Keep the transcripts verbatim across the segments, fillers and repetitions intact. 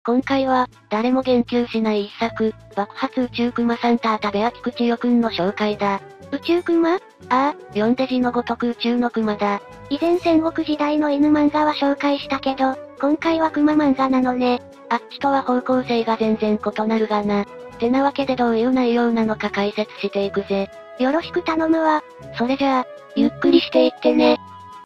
今回は、誰も言及しない一作、爆発宇宙クマサンタータベア菊千代くんの紹介だ。 宇宙クマ？ ああ、読んで字のごとく宇宙のクマだ。 以前戦国時代の犬漫画は紹介したけど、今回はクマ漫画なのね。 あっちとは方向性が全然異なるがな。てなわけでどういう内容なのか解説していくぜ。 よろしく頼むわ。 それじゃあ、ゆっくりしていってね。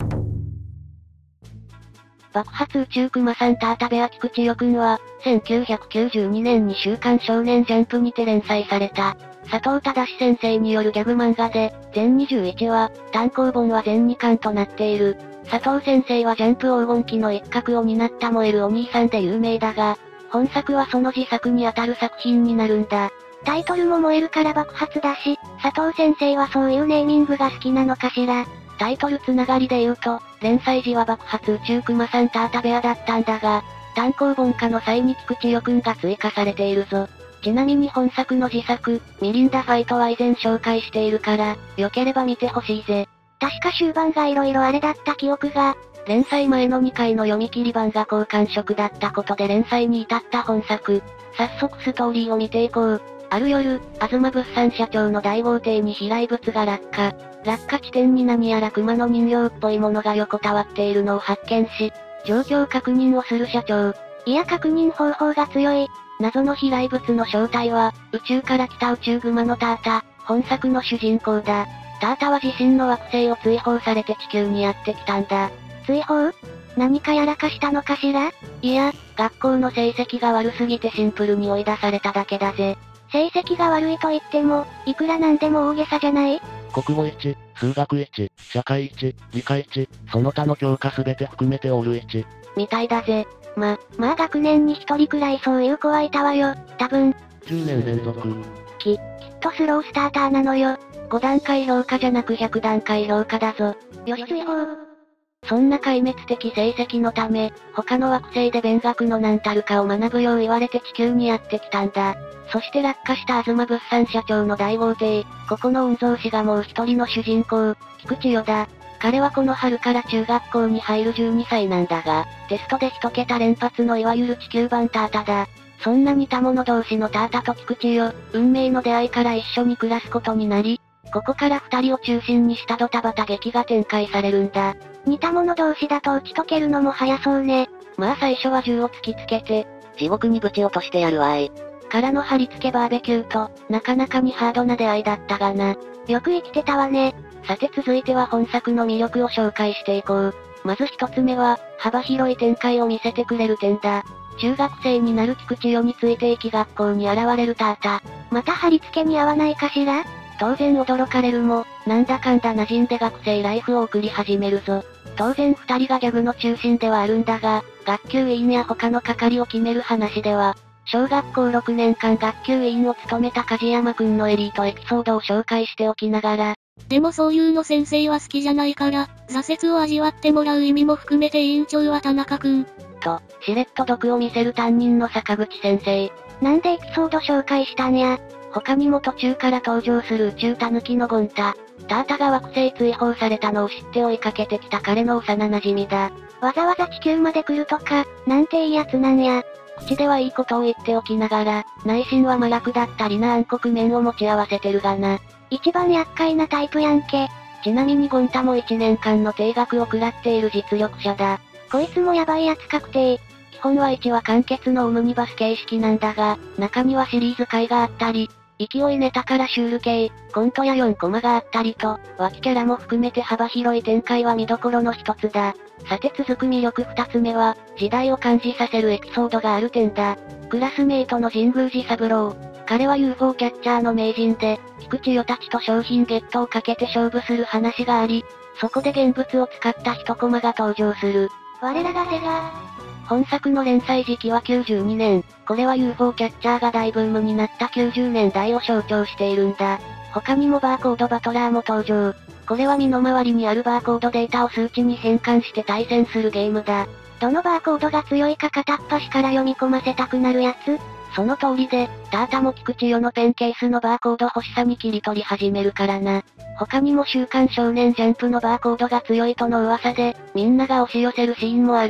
爆発宇宙クマサンタータベア菊千代くんは、せんきゅうひゃくきゅうじゅうにねんに週刊少年ジャンプにて連載された、佐藤忠先生によるギャグ漫画で、全にじゅういちわ、単行本は全にかんとなっている。佐藤先生はジャンプ黄金期の一角を担った燃えるお兄さんで有名だが、本作はその自作にあたる作品になるんだ。 タイトルも燃えるから爆発だし、佐藤先生はそういうネーミングが好きなのかしら。 タイトルつながりで言うと、連載時は爆発宇宙クマサンタータベアだったんだが、単行本化の際に菊千代くんが追加されているぞ。ちなみに本作の自作、ミリンダファイトは以前紹介しているから、良ければ見てほしいぜ。 確か終盤が色々あれだった記憶が。 連載前のにかいの読み切り版が好感触だったことで連載に至った本作。早速ストーリーを見ていこう。ある夜、東物産社長の大豪邸に飛来物が落下。落下地点に何やら熊の人形っぽいものが横たわっているのを発見し、状況確認をする社長。 いや確認方法が強い。 謎の飛来物の正体は、宇宙から来た宇宙熊のタータ、本作の主人公だ。タータは自身の惑星を追放されて地球にやってきたんだ。 追放？何かやらかしたのかしら？ いや、学校の成績が悪すぎてシンプルに追い出されただけだぜ。 成績が悪いと言っても、いくらなんでも大げさじゃない？ 国語いち、数学いち、社会いち、理科いち、その他の教科すべて含めてオールいち。 みたいだぜ。 ま、まあ学年に一人くらいそういう子はいたわよ、多分。 じゅうねん連続。 き、きっとスロースターターなのよ。 ごだんかい評価じゃなくひゃくだんかい評価だぞ。 よし追放。 そんな壊滅的成績のため、他の惑星で勉学の何たるかを学ぶよう言われて地球にやってきたんだ。そして落下した東物産社長の大豪邸、ここの御曹司がもう一人の主人公、菊千代だ。彼はこの春から中学校に入るじゅうにさいなんだが、テストで一桁連発のいわゆる地球版タータだ。そんな似た者同士のタータと菊千代、運命の出会いから一緒に暮らすことになり、ここから二人を中心にしたドタバタ劇が展開されるんだ。 似た者同士だと打ち解けるのも早そうね。 まあ最初は銃を突きつけて、 地獄にぶち落としてやるわい。 からの貼り付けバーベキューと、なかなかにハードな出会いだったがな。 よく生きてたわね。 さて続いては本作の魅力を紹介していこう。まず一つ目は、幅広い展開を見せてくれる点だ。中学生になる菊千代についていき学校に現れるタータ。 また貼り付けに合わないかしら？ 当然驚かれるも、なんだかんだ馴染んで学生ライフを送り始めるぞ。当然二人がギャグの中心ではあるんだが、学級委員や他の係を決める話では、小学校ろくねんかん学級委員を務めた梶山くんのエリートエピソードを紹介しておきながら、 でもそういうの先生は好きじゃないから、挫折を味わってもらう意味も含めて委員長は田中くん。 と、しれっと毒を見せる担任の坂口先生。 なんでエピソード紹介したんや。 他にも途中から登場する宇宙タヌキのゴンタ。タータが惑星追放されたのを知って追いかけてきた彼の幼馴染だ。 わざわざ地球まで来るとか、なんていいやつなんや。 口ではいいことを言っておきながら、内心は麻薬だったりな暗黒面を持ち合わせてるがな。 一番厄介なタイプやんけ。 ちなみにゴンタもいちねんかんの定額を食らっている実力者だ。 こいつもヤバいやつ確定。 基本はいちわ完結のオムニバス形式なんだが、中にはシリーズ回があったり、勢いネタからシュール系、コントやよんコマがあったりと、脇キャラも含めて幅広い展開は見どころの一つだ。さて続く魅力二つ目は、時代を感じさせるエピソードがある点だ。クラスメイトの神宮寺三郎。彼は ユーフォー キャッチャーの名人で、菊千代たちと商品ゲットをかけて勝負する話があり、そこで現物を使った一コマが登場する。 我らがセガ。 本作の連載時期はきゅうじゅうにねん。これは ユーフォー キャッチャーが大ブームになったきゅうじゅうねんだいを象徴しているんだ。他にもバーコードバトラーも登場。これは身の回りにあるバーコードデータを数値に変換して対戦するゲームだ。 どのバーコードが強いか片っ端から読み込ませたくなるやつ？ その通りで、タータも菊千代のペンケースのバーコード欲しさに切り取り始めるからな。他にも週刊少年ジャンプのバーコードが強いとの噂で、みんなが押し寄せるシーンもある。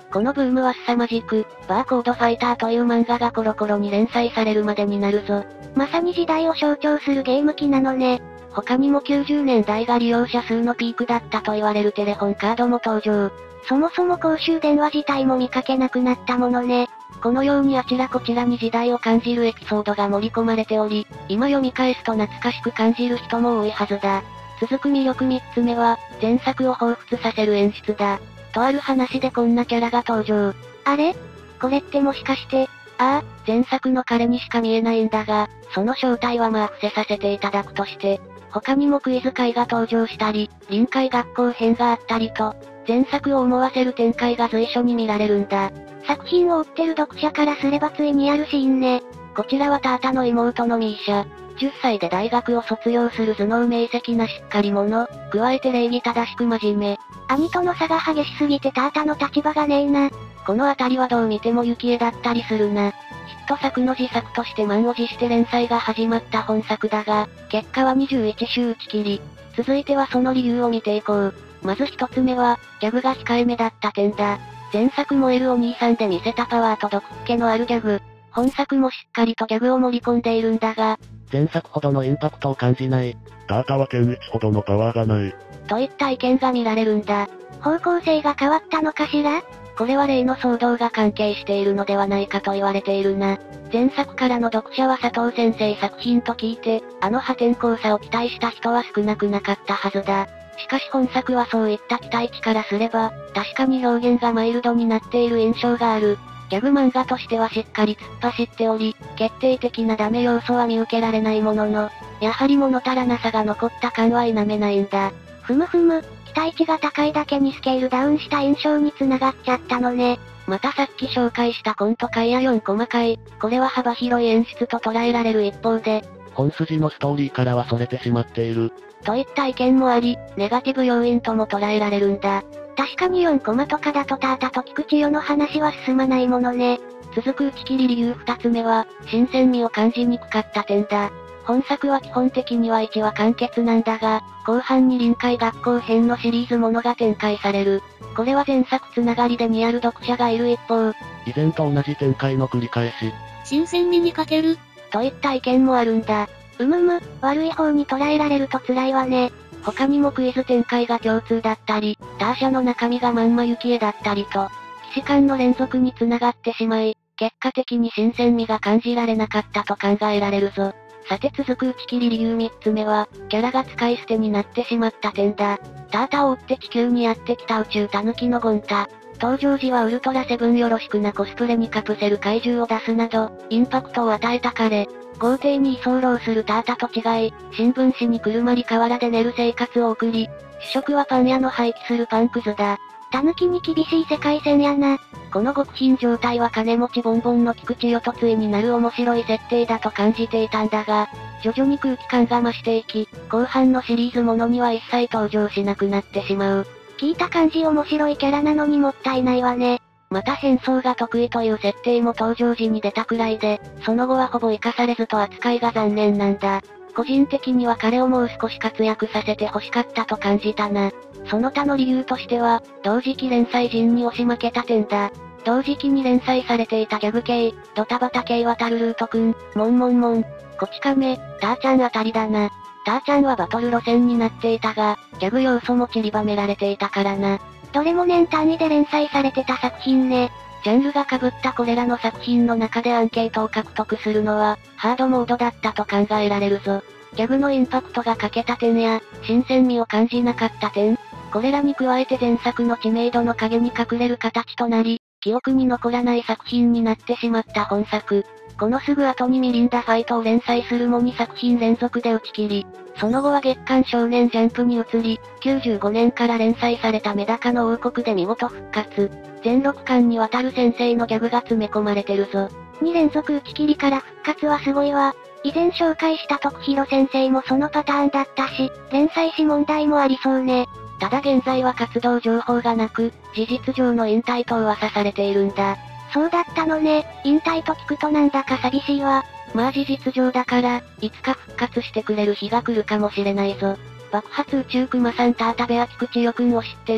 このブームは凄まじく、バーコードファイターという漫画がコロコロに連載されるまでになるぞ。 まさに時代を象徴するゲーム機なのね。 他にもきゅうじゅうねんだいが利用者数のピークだったと言われるテレホンカードも登場。 そもそも公衆電話自体も見かけなくなったものね。 このようにあちらこちらに時代を感じるエピソードが盛り込まれており、今読み返すと懐かしく感じる人も多いはずだ。続く魅力みっつめは、前作を彷彿させる演出だ。とある話でこんなキャラが登場。 あれ？これってもしかして、 ああ、前作の彼にしか見えないんだが、その正体はまあ伏せさせていただくとして、他にもクイズ会が登場したり、臨海学校編があったりと、前作を思わせる展開が随所に見られるんだ。 作品を追ってる読者からすればついにあるシーンね。 こちらはタータの妹のミーシャ。じゅっさいで大学を卒業する頭脳明晰なしっかり者、加えて礼儀正しく真面目。 兄との差が激しすぎてタータの立場がねえな。 このあたりはどう見ても幸恵だったりするな。ヒット作の自作として満を持して連載が始まった本作だが、結果はにじゅういちしゅう打ち切り。続いてはその理由を見ていこう。まず一つ目は、ギャグが控えめだった点だ。前作燃えるお兄さんで見せたパワーと毒っ気のあるギャグ。本作もしっかりとギャグを盛り込んでいるんだが、 前作ほどのインパクトを感じない。タータはケンイチほどのパワーがない。 といった意見が見られるんだ。 方向性が変わったのかしら？ これは例の騒動が関係しているのではないかと言われているな。前作からの読者は佐藤先生作品と聞いて、あの破天荒さを期待した人は少なくなかったはずだ。しかし本作はそういった期待値からすれば、確かに表現がマイルドになっている印象がある。ギャグ漫画としてはしっかり突っ走っており、決定的なダメ要素は見受けられないものの、やはり物足らなさが残った感は否めないんだ。 ふむふむ、期待値が高いだけにスケールダウンした印象に繋がっちゃったのね。 またさっき紹介したコント会やよんコマ会、これは幅広い演出と捉えられる一方で、 本筋のストーリーからはそれてしまっている。 といった意見もあり、ネガティブ要因とも捉えられるんだ。 確かによんコマとかだとタータと菊千代の話は進まないものね。 続く打ち切り理由二つ目は、新鮮味を感じにくかった点だ。本作は基本的にはいちわ完結なんだが、後半に臨海学校編のシリーズものが展開される。これは前作つながりでにある読者がいる一方、 以前と同じ展開の繰り返し。 新鮮味に欠ける。 といった意見もあるんだ。 うむむ、悪い方に捉えられると辛いわね。 他にもクイズ展開が共通だったり、ターシャの中身がまんま幸恵だったりと、既視感の連続に繋がってしまい、結果的に新鮮味が感じられなかったと考えられるぞ。さて続く打ち切り理由みっつめは、キャラが使い捨てになってしまった点だ。タータを追って地球にやってきた宇宙タヌキのゴンタ。登場時はウルトラセブンよろしくなコスプレにカプセル怪獣を出すなど、インパクトを与えた彼。豪邸に居候するタータと違い、新聞紙にくるまり河原で寝る生活を送り、主食はパン屋の廃棄するパンくずだ。 タヌキに厳しい世界線やな。 この極貧状態は金持ちボンボンの菊千代と対になる面白い設定だと感じていたんだが、徐々に空気感が増していき、後半のシリーズものには一切登場しなくなってしまう。 聞いた感じ面白いキャラなのにもったいないわね。 また変装が得意という設定も登場時に出たくらいで、その後はほぼ活かされずと扱いが残念なんだ。個人的には彼をもう少し活躍させて欲しかったと感じたな。その他の理由としては、同時期連載陣に押し負けた点だ。同時期に連載されていたギャグ系、ドタバタ系はタルルートくん、モンモンモン、こち亀、ターちゃんあたりだな。ターちゃんはバトル路線になっていたが、ギャグ要素も散りばめられていたからな。 どれも年単位で連載されてた作品ね。 ジャンルが被ったこれらの作品の中でアンケートを獲得するのは、ハードモードだったと考えられるぞ。ギャグのインパクトが欠けた点や、新鮮味を感じなかった点、これらに加えて前作の知名度の陰に隠れる形となり、記憶に残らない作品になってしまった本作。このすぐ後にミリンダファイトを連載するもにさく品連続で打ち切り、その後は月刊少年ジャンプに移り、きゅうじゅうごねんから連載されたメダカの王国で見事復活。全ろっかんにわたる先生のギャグが詰め込まれてるぞ。 に連続打ち切りから復活はすごいわ。以前紹介した徳弘先生もそのパターンだったし、連載誌問題もありそうね。 ただ現在は活動情報がなく、事実上の引退と噂されているんだ。 そうだったのね。引退と聞くとなんだか寂しいわ。 まあ事実上だから、いつか復活してくれる日が来るかもしれないぞ。爆発宇宙クマさんタータベア菊千代くんを知ってる。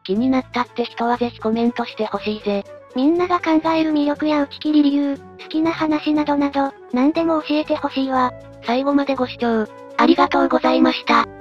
気になったって人はぜひコメントしてほしいぜ。 みんなが考える魅力や打ち切り理由、好きな話などなど、何でも教えてほしいわ。 最後までご視聴、 ありがとうございました。